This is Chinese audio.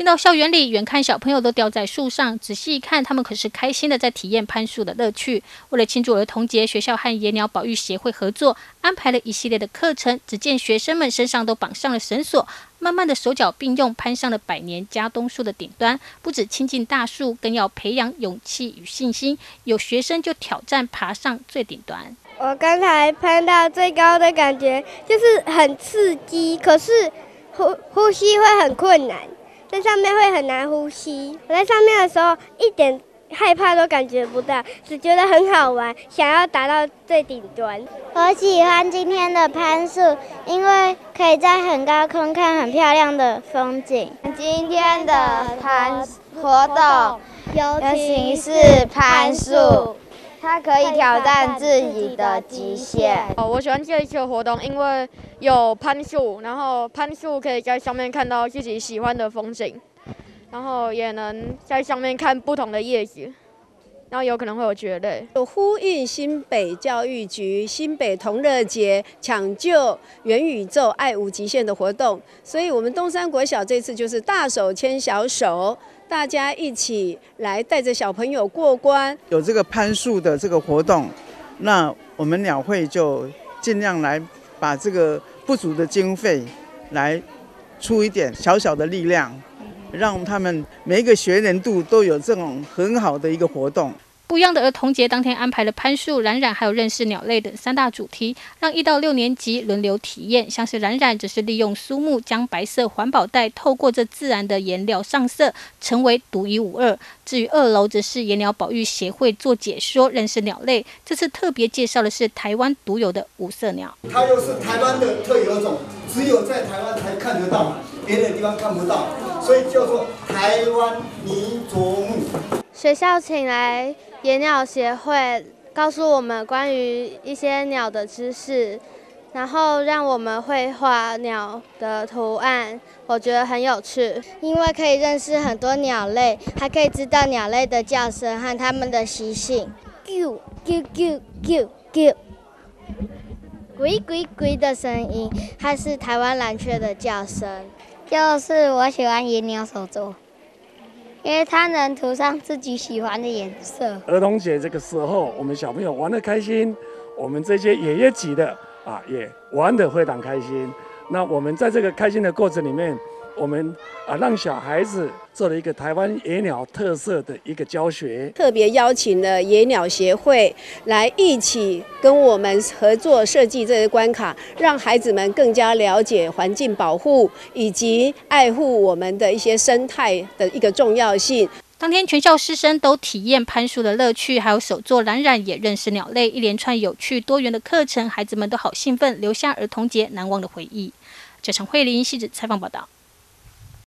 进到校园里，远看小朋友都吊在树上，仔细一看，他们可是开心的在体验攀树的乐趣。为了庆祝儿童节，学校和野鸟保育协会合作，安排了一系列的课程。只见学生们身上都绑上了绳索，慢慢的手脚并用，攀上了100年家冬树的顶端。不止亲近大树，更要培养勇气与信心。有学生就挑战爬上最顶端。 我刚才攀到最高的感觉就是很刺激，可是呼吸会很困难，在上面会很难呼吸。我在上面的时候一点害怕都感觉不到，只觉得很好玩，想要达到最顶端。 我喜欢今天的攀树，因为可以在很高空看很漂亮的风景。 今天的攀活动尤其是攀树，它可以挑战自己的极限。 我喜欢这一次活动，因为有攀树，然后攀树可以在上面看到自己喜欢的风景，然后也能在上面看不同的叶子，然后有可能会有蕨类。 有呼应新北教育局新北同乐节抢救元宇宙爱无极限的活动，所以我们东山国小这次就是大手牵小手，大家一起来带着小朋友过关。 有这个攀树的这个活动，那我们鸟会就尽量来把这个不足的经费来出一点小小的力量，让他们每一个学年度都有这种很好的一个活动。 不一样的儿童节当天安排了攀树、冉冉还有认识鸟类等3大主题，让1到6年级轮流体验。像是冉冉则是利用苏木将白色环保袋透过这自然的颜料上色，成为独一无二。至于2楼则是野鸟保育协会做解说，认识鸟类。这次特别介绍的是台湾独有的五色鸟， 它又是台湾的特有种，只有在台湾才看得到，别的地方看不到，所以叫做台湾泥啄木。 学校请来野鸟协会告诉我们关于一些鸟的知识，然后让我们绘画鸟的图案，我觉得很有趣， 因为可以认识很多鸟类，还可以知道鸟类的叫声和它们的习性。啾啾啾啾啾，咕咕咕的声音，它是台湾蓝雀的叫声。就是我喜欢野鸟手作，因为它能涂上自己喜欢的颜色。 儿童节这个时候，我们小朋友玩得开心，我们这些爷爷级的也玩得非常开心。那我们在这个开心的过程里面，我们让小孩子做了一个台湾野鸟特色的一个教学， 特别邀请了野鸟协会来一起跟我们合作设计这些关卡，让孩子们更加了解环境保护以及爱护我们的一些生态的一个重要性。 当天全校师生都体验攀树的乐趣，还有手作冉冉也认识鸟类，一连串有趣多元的课程，孩子们都好兴奋，留下儿童节难忘的回忆。这场慧玲细致采访报道。